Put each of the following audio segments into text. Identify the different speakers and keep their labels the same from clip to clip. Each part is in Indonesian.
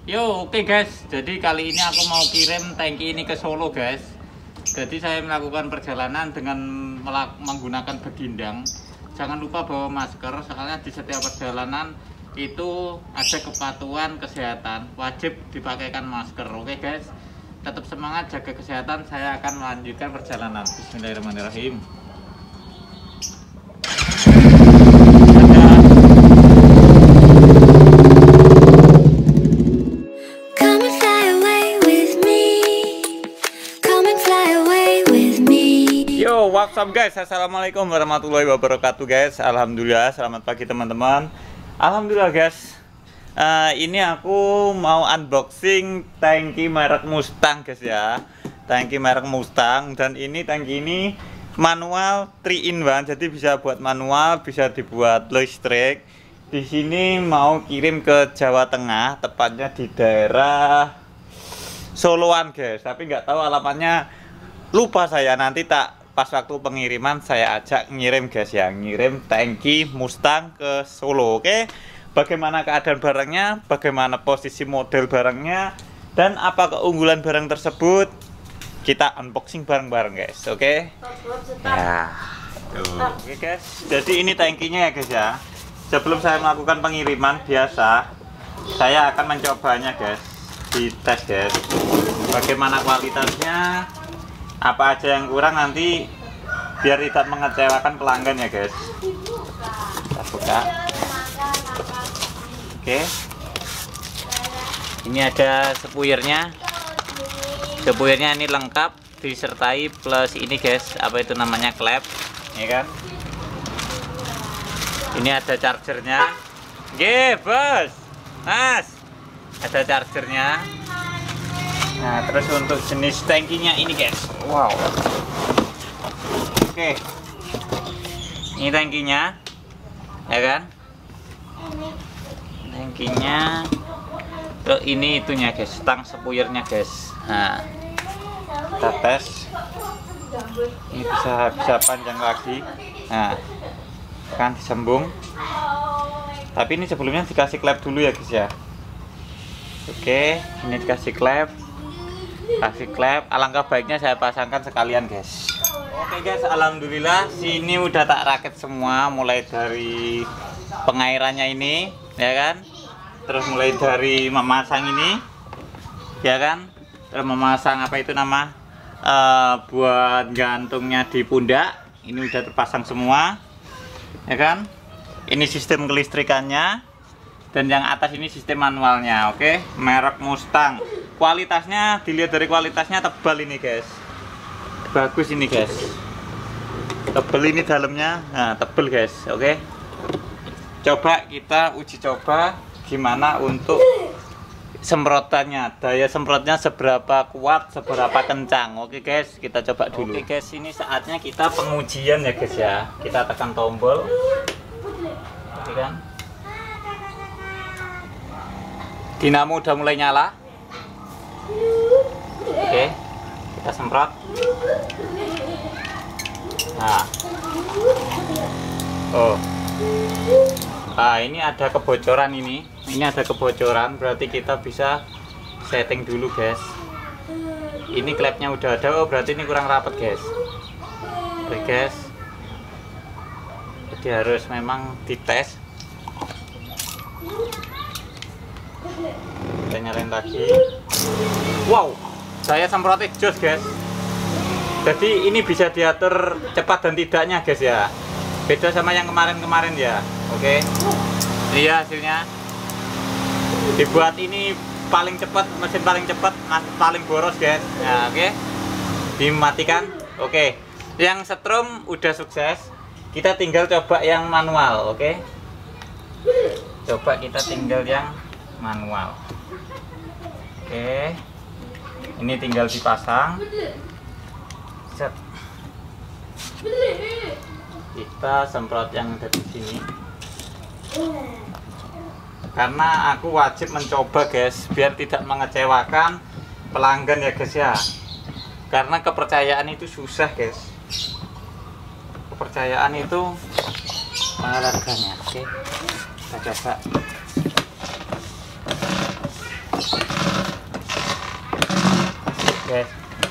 Speaker 1: Yo, oke guys. Jadi kali ini aku mau kirim tangki ini ke Solo guys. Jadi saya melakukan perjalanan dengan menggunakan begindang. Jangan lupa bawa masker, soalnya di setiap perjalanan itu ada kepatuhan kesehatan, wajib dipakaikan masker. Oke guys, tetap semangat, jaga kesehatan. Saya akan melanjutkan perjalanan. Bismillahirrahmanirrahim. What's up guys, assalamualaikum warahmatullahi wabarakatuh guys. Alhamdulillah, selamat pagi teman-teman. Alhamdulillah guys, ini aku mau unboxing tangki merek Mustang guys ya. Tangki merek Mustang, dan ini tangki ini manual 3-in-1, jadi bisa buat manual, bisa dibuat listrik. Di sini mau kirim ke Jawa Tengah, tepatnya di daerah Soloan guys, tapi nggak tahu alamatnya, lupa saya. Nanti pas waktu pengiriman saya ajak ngirim guys ya, ngirim tangki Mustang ke Solo. Oke, bagaimana keadaan barangnya, bagaimana posisi model barangnya, dan apa keunggulan barang tersebut, kita unboxing bareng-bareng guys. Oke ya, oke guys, jadi ini tangkinya ya guys ya. Sebelum saya melakukan pengiriman biasa, saya akan mencobanya guys, dites guys, bagaimana kualitasnya, apa aja yang kurang, nanti biar tidak mengecewakan pelanggan ya guys. Kita buka. Oke, ini ada spuyernya. Spuyernya ini lengkap, disertai plus ini guys, apa itu namanya, klep ya kan. Ini ada chargernya. Oke bos, mas, ada chargernya. Nah, terus untuk jenis tangkinya ini guys, wow. Oke, ini tangkinya ya kan, tangkinya. Terus ini itunya guys, stang spuyernya guys. Nah, kita tes, ini bisa panjang lagi. Nah kan, disembung, tapi ini sebelumnya dikasih klep dulu ya guys ya. Oke, ini dikasih klep. Kasih klep, alangkah baiknya saya pasangkan sekalian guys. Oke guys, alhamdulillah sini udah tak rakit semua, mulai dari pengairannya ini ya kan, terus mulai dari memasang ini ya kan, terus memasang apa itu nama, buat gantungnya di pundak, ini udah terpasang semua ya kan. Ini sistem kelistrikannya, dan yang atas ini sistem manualnya. Oke, merek Mustang. Kualitasnya, dilihat dari kualitasnya, tebal ini guys, bagus ini guys, tebal ini dalamnya. Nah, tebal guys. Oke, coba kita uji coba gimana untuk semprotannya, daya semprotnya seberapa kuat, seberapa kencang. Oke guys, kita coba dulu. Oke guys, ini saatnya kita pengujian ya guys ya. Kita tekan tombol, oke kan, dinamo udah mulai nyala. Oke, kita semprot. Nah, ini ada kebocoran, ini ada kebocoran, berarti kita bisa setting dulu guys. Ini klepnya udah ada, berarti ini kurang rapat guys. Oke guys, jadi harus memang dites. Kita nyalain lagi. Wow, saya semprotnya jos guys. Jadi ini bisa diatur cepat dan tidaknya guys ya. Beda sama yang kemarin-kemarin ya. Oke, iya hasilnya. Dibuat ini paling cepat, mesin paling cepat, paling boros guys. Nah, oke, dimatikan. Oke, yang setrum udah sukses. Kita tinggal coba yang manual. Oke, coba kita tinggal yang manual. Oke, ini tinggal dipasang. Set. Kita semprot yang dari sini, karena aku wajib mencoba guys, biar tidak mengecewakan pelanggan ya guys ya. Karena kepercayaan itu susah guys, kepercayaan itu mahal harganya. Oke, kita coba. guys.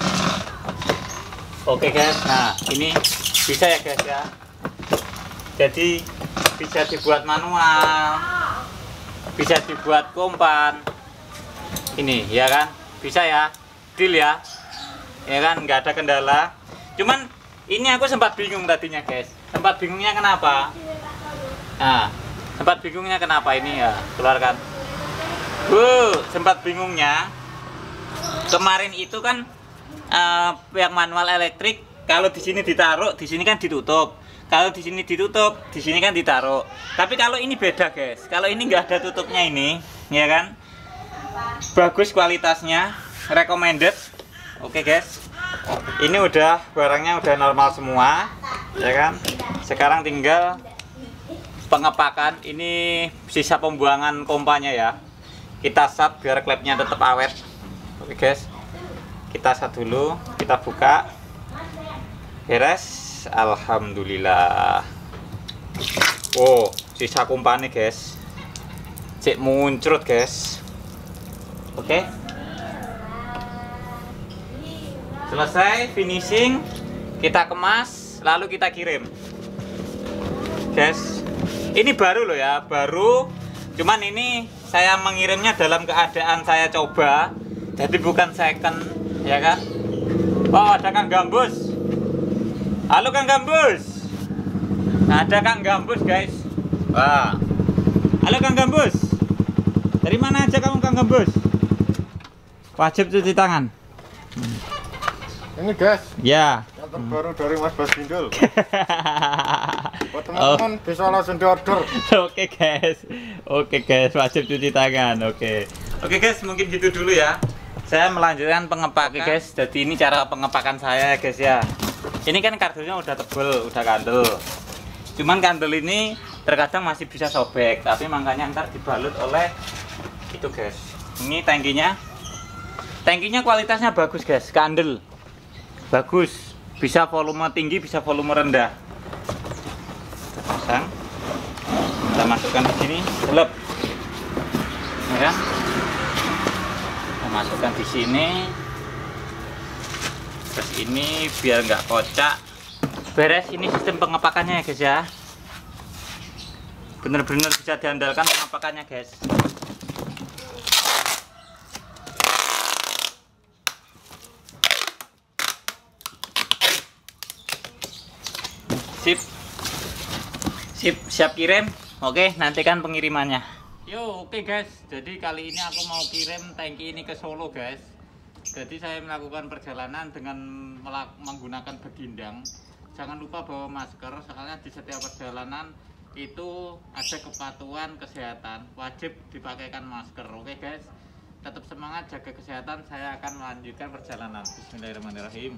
Speaker 1: Oke guys, nah ini bisa ya guys ya. Jadi bisa dibuat manual, bisa dibuat kompan. Ini ya kan, bisa ya, deal ya kan, nggak ada kendala. Cuman ini aku sempat bingung tadinya guys. Sempat bingungnya kenapa? Nah, sempat bingungnya kenapa ini ya, keluarkan. Sempat bingungnya kemarin itu kan yang manual elektrik, kalau di sini ditaruh, di sini kan ditutup. Kalau di sini ditutup, di sini kan ditaruh. Tapi kalau ini beda guys. Kalau ini nggak ada tutupnya ini, ya kan? Bagus kualitasnya, recommended. Oke guys. Ini udah barangnya udah normal semua, ya kan? Sekarang tinggal pengepakan. Ini sisa pembuangan pompanya ya. Kita sat biar klepnya tetap awet. Oke guys, kita sat dulu, kita buka, beres, alhamdulillah. Oh, sisa kompanya guys, cek muncrat guys. Oke, selesai finishing, kita kemas, lalu kita kirim guys. Ini baru loh ya, baru. Cuman ini saya mengirimnya dalam keadaan saya coba, jadi bukan second, ya kan? Oh, ada Kang Gambus. Halo Kang Gambus. Ada Kang Gambus guys. Wah. Halo Kang Gambus. Dari mana aja kamu Kang Gambus? Wajib cuci tangan.
Speaker 2: Ini guys.
Speaker 1: Ya.
Speaker 2: Yang terbaru dari Mas Basindul. Buat teman-teman bisa langsung diorder.
Speaker 1: Oke guys, wajib cuci tangan. Oke guys, mungkin gitu dulu ya. Saya melanjutkan pengepakan. Oke guys, jadi ini cara pengepakan saya guys ya. Ini kan kardusnya udah tebel, udah kandel. Cuman kandel ini terkadang masih bisa sobek, tapi makanya ntar dibalut oleh itu guys. Ini tangkinya. Tangkinya kualitasnya bagus guys, kandel. Bagus. Bisa volume tinggi, bisa volume rendah. Pasang, kita masukkan di sini, selep, ya. Kita masukkan di sini, terus ini biar nggak kocak. Beres. Ini sistem pengepakannya ya guys ya. Bener-bener bisa diandalkan pengepakannya guys. Siap kirim. Oke, nantikan pengirimannya. Oke guys, jadi kali ini aku mau kirim tangki ini ke Solo guys. Jadi saya melakukan perjalanan dengan menggunakan begindang. Jangan lupa bawa masker, soalnya di setiap perjalanan itu ada kepatuhan kesehatan, wajib dipakaikan masker. Oke guys, tetap semangat, jaga kesehatan. Saya akan melanjutkan perjalanan. Bismillahirrahmanirrahim.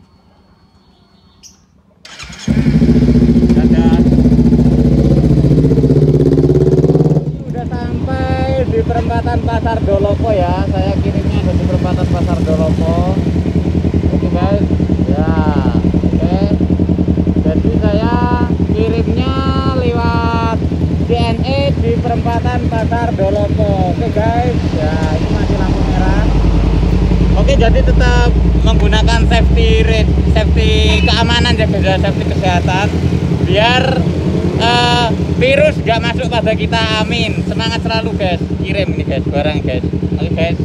Speaker 1: Di perempatan Pasar Dolopo ya, saya kirimnya ada di perempatan Pasar Dolopo. Oke guys, ya, oke. Jadi saya kirimnya lewat JNE di perempatan Pasar Dolopo. Oke guys, ya ini masih lampu merah. Oke, jadi tetap menggunakan safety keamanan ya guys, safety kesehatan, biar virus gak masuk pada kita, amin. Semangat selalu guys, kirim ini guys barang guys. Oke guys,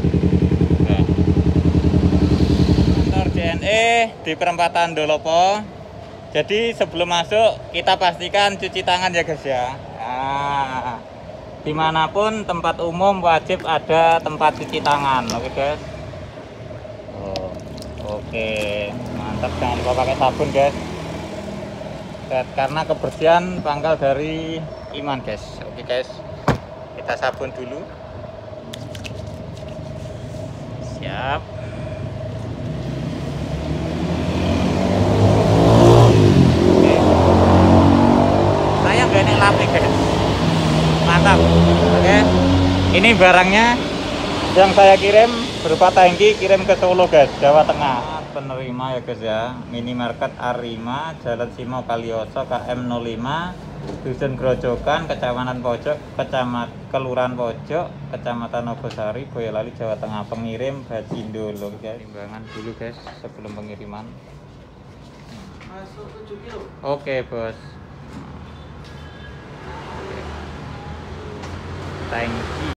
Speaker 1: kantor JNE di perempatan Dolopo. Jadi sebelum masuk kita pastikan cuci tangan ya guys ya. Nah, dimanapun tempat umum wajib ada tempat cuci tangan. Oke guys. Oke, mantap. Jangan lupa pakai sabun guys, karena kebersihan pangkal dari iman guys. Oke guys, kita sabun dulu. Siap. Oke, saya nggak lapik guys, mantap. Oke, ini barangnya yang saya kirim berupa tangki, kirim ke Solo guys, Jawa Tengah. Penerima ya guys ya, minimarket Arima, Jalan Simo Kalioso, KM 05 Dusun Grojogan, Kecamatan Pojok, Kelurahan Pojok, Kecamatan Nogosari, Boyolali, Jawa Tengah. Pengirim Bajindo loh guys. Timbangan dulu guys sebelum pengiriman.
Speaker 3: Masuk 7 kilo.
Speaker 1: Oke bos. Thank you.